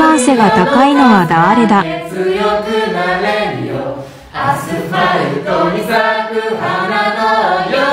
番背が高いのは誰だ。 強くなれるよ。アスファルトに咲く花のよう